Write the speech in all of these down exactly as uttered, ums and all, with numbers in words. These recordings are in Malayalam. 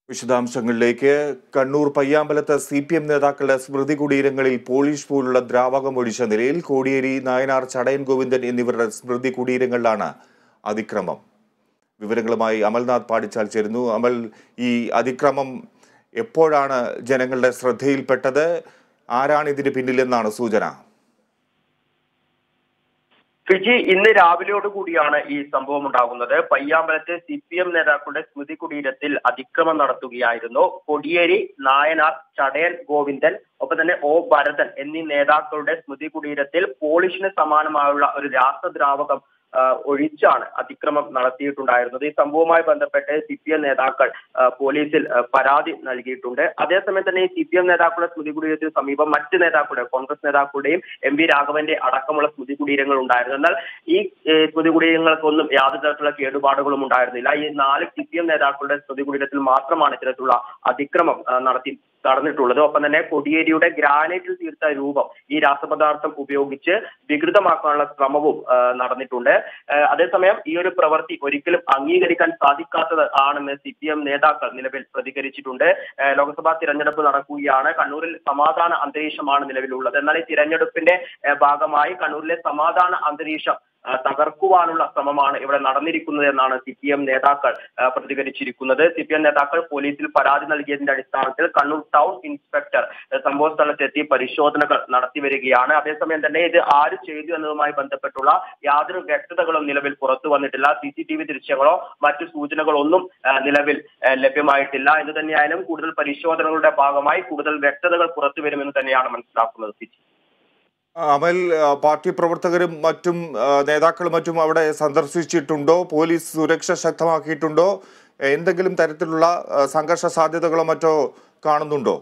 വിശദാംശങ്ങളിലേക്ക്. കണ്ണൂർ പയ്യാമ്പലത്ത് സി പി എം നേതാക്കളുടെ സ്മൃതി കുടീരങ്ങളിൽ പോളിഷ് പോലുള്ള ദ്രാവകം ഒഴിച്ച നിലയിൽ കോടിയേരി, നായനാർ, ചടയൻ ഗോവിന്ദൻ എന്നിവരുടെ സ്മൃതി കുടീരങ്ങളിലാണ് അതിക്രമം. വിവരങ്ങളുമായി അമൽനാഥ് പാടിച്ചാൽ ചേരുന്നു. അമൽ, ഈ അതിക്രമം എപ്പോഴാണ് ജനങ്ങളുടെ ശ്രദ്ധയിൽപ്പെട്ടത്? ആരാണ് ഇതിന് പിന്നിലെന്നാണ് സൂചന? ഫിജി, ഇന്ന് രാവിലെയോട് കൂടിയാണ് ഈ സംഭവം ഉണ്ടാകുന്നത്. പയ്യാമ്പലത്തെ സി പി എം നേതാക്കളുടെ സ്മൃതി കുടീരത്തിൽ അതിക്രമം നടത്തുകയായിരുന്നു. കോടിയേരി, നായനാർ, ചടയൻ ഗോവിന്ദൻ, ഒപ്പം തന്നെ ഒ ഭരതൻ എന്നീ നേതാക്കളുടെ സ്മൃതി കുടീരത്തിൽ പോളിഷിന് സമാനമായുള്ള ഒരു രാസദ്രാവകം ഒഴിച്ചാണ് അതിക്രമം നടത്തിയിട്ടുണ്ടായിരുന്നത്. ഈ സംഭവവുമായി ബന്ധപ്പെട്ട് സി പി എം നേതാക്കൾ പോലീസിൽ പരാതി നൽകിയിട്ടുണ്ട്. അതേസമയം തന്നെ ഈ സി പി എം നേതാക്കളുടെ സ്മൃതി കുടീരത്തിന് സമീപം മറ്റ് നേതാക്കളുടെ കോൺഗ്രസ് നേതാക്കളുടെയും എം വി രാഘവന്റെ അടക്കമുള്ള സ്മൃതി കുടീരങ്ങൾ ഉണ്ടായിരുന്നു. എന്നാൽ ഈ സ്മൃതി കുടീരങ്ങൾക്കൊന്നും യാതൊരു തരത്തിലുള്ള കേടുപാടുകളും ഉണ്ടായിരുന്നില്ല. ഈ നാല് സി പി എം നേതാക്കളുടെ സ്മൃതി കുടീരത്തിൽ മാത്രമാണ് ഇത്തരത്തിലുള്ള അതിക്രമം നടത്തി നടന്നിട്ടുള്ളത്. ഒപ്പം തന്നെ കോടിയേരിയുടെ ഗ്രാനൈറ്റിൽ തീർത്ത രൂപം ഈ രാസപദാർത്ഥം ഉപയോഗിച്ച് വികൃതമാക്കാനുള്ള ശ്രമവും നടന്നിട്ടുണ്ട്. അതേസമയം ഈ ഒരു പ്രവൃത്തി ഒരിക്കലും അംഗീകരിക്കാൻ സാധിക്കാത്തത് ആണെന്ന് സി പി എം നേതാക്കൾ നിലവിൽ പ്രതികരിച്ചിട്ടുണ്ട്. ലോക്സഭാ തിരഞ്ഞെടുപ്പ് നടക്കുകയാണ്. കണ്ണൂരിൽ സമാധാന അന്തരീക്ഷമാണ് നിലവിലുള്ളത്. എന്നാൽ ഈ തിരഞ്ഞെടുപ്പിന്റെ ഭാഗമായി കണ്ണൂരിലെ സമാധാന അന്തരീക്ഷം തകർക്കുവാനുള്ള ശ്രമമാണ് ഇവിടെ നടന്നിരിക്കുന്നത് എന്നാണ് സി പി എം നേതാക്കൾ പ്രതികരിച്ചിരിക്കുന്നത്. സി പി എം നേതാക്കൾ പോലീസിൽ പരാതി നൽകിയതിന്റെ അടിസ്ഥാനത്തിൽ കണ്ണൂർ ടൗൺ ഇൻസ്പെക്ടർ സംഭവ സ്ഥലത്തെത്തി പരിശോധനകൾ നടത്തി വരികയാണ്. അതേസമയം തന്നെ ഇത് ആര് ചെയ്തു എന്നതുമായി ബന്ധപ്പെട്ടുള്ള യാതൊരു വ്യക്തതകളും നിലവിൽ പുറത്തു വന്നിട്ടില്ല. സി സി ടി വി ദൃശ്യങ്ങളോ മറ്റു സൂചനകളോ ഒന്നും നിലവിൽ ലഭ്യമായിട്ടില്ല. എന്ന് തന്നെയായാലും കൂടുതൽ പരിശോധനകളുടെ ഭാഗമായി കൂടുതൽ വ്യക്തതകൾ പുറത്തു വരുമെന്ന് തന്നെയാണ് മനസ്സിലാക്കുന്നത്. അമൽ, പാർട്ടി പ്രവർത്തകരും മറ്റും നേതാക്കളും മറ്റും അവിടെ സന്ദർശിച്ചിട്ടുണ്ടോ? പോലീസ് സുരക്ഷ ശക്തമാക്കിയിട്ടുണ്ടോ? എന്തെങ്കിലും തരത്തിലുള്ള സംഘർഷ സാധ്യതകളോ മറ്റോ കാണുന്നുണ്ടോ?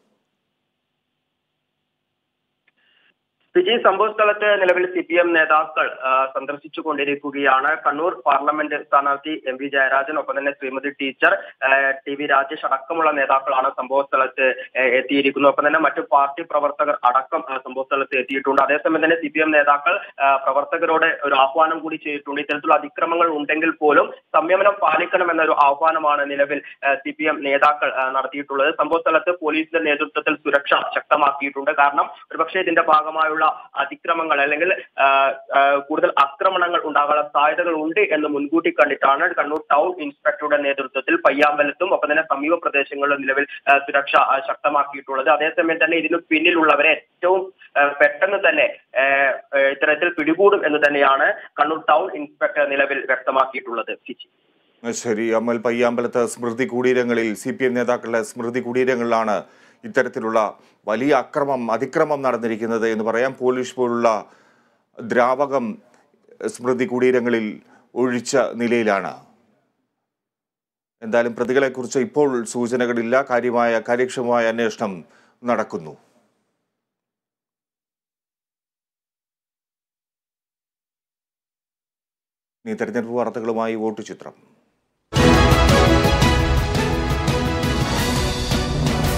ഫിജി, സംഭവ സ്ഥലത്ത് നിലവിൽ സി പി എം നേതാക്കൾ സന്ദർശിച്ചു കൊണ്ടിരിക്കുകയാണ്. കണ്ണൂർ പാർലമെന്റ് സ്ഥാനാർത്ഥി എം വി ജയരാജൻ, ഒപ്പം തന്നെ Sreemathi teacher, T V Rajesh അടക്കമുള്ള നേതാക്കളാണ് സംഭവ സ്ഥലത്ത് എത്തിയിരിക്കുന്നത്. ഒപ്പം തന്നെ മറ്റു പാർട്ടി പ്രവർത്തകർ അടക്കം സംഭവ സ്ഥലത്ത് എത്തിയിട്ടുണ്ട്. അതേസമയം തന്നെ സി പി എം നേതാക്കൾ പ്രവർത്തകരോട് ഒരു ആഹ്വാനം കൂടി ചെയ്തിട്ടുണ്ട്. ഇത്തരത്തിലുള്ള അതിക്രമങ്ങൾ ഉണ്ടെങ്കിൽ പോലും സംയമനം പാലിക്കണമെന്നൊരു ആഹ്വാനമാണ് നിലവിൽ സി പി എം നേതാക്കൾ നടത്തിയിട്ടുള്ളത്. സംഭവ സ്ഥലത്ത് പോലീസിന്റെ നേതൃത്വത്തിൽ സുരക്ഷ ശക്തമാക്കിയിട്ടുണ്ട്. കാരണം ഒരുപക്ഷെ ഇതിന്റെ ഭാഗമായുള്ള അതിക്രമങ്ങൾ അല്ലെങ്കിൽ കൂടുതൽ ആക്രമണങ്ങൾ ഉണ്ടാകാനുള്ള സാധ്യതകൾ ഉണ്ട് എന്ന് മുൻകൂട്ടി കണ്ടിട്ടാണ് കണ്ണൂർ ടൗൺ ഇൻസ്പെക്ടറുടെ നേതൃത്വത്തിൽ പയ്യാമ്പലത്തും ഒപ്പം തന്നെ സമീപ പ്രദേശങ്ങളിലും നിലവിൽ സുരക്ഷ ശക്തമാക്കിയിട്ടുള്ളത്. അതേസമയം തന്നെ ഇതിനു പിന്നിലുള്ളവരെ ഏറ്റവും പെട്ടെന്ന് തന്നെ ഇത്തരത്തിൽ പിടികൂടും എന്ന് തന്നെയാണ് കണ്ണൂർ ടൗൺ ഇൻസ്പെക്ടർ നിലവിൽ വ്യക്തമാക്കിയിട്ടുള്ളത്. ശരി അമൽ, പയ്യാമ്പലത്ത് സ്മൃതി കുടീരങ്ങളിൽ സി പി എം നേതാക്കളുടെ സ്മൃതി കുടീരങ്ങളിലാണ് ഇത്തരത്തിലുള്ള വലിയ അക്രമം അതിക്രമം നടന്നിരിക്കുന്നത് എന്ന് പറയാം. പോളിഷ് പോലുള്ള ദ്രാവകം സ്മൃതി കുടീരങ്ങളിൽ ഒഴിച്ച നിലയിലാണ്. എന്തായാലും പ്രതികളെക്കുറിച്ച് ഇപ്പോൾ സൂചനകളില്ല. കാര്യമായ കാര്യക്ഷമമായ അന്വേഷണം നടക്കുന്നു. ഇനി തെരഞ്ഞെടുപ്പ് വാർത്തകളുമായി വോട്ട് ചിത്രം.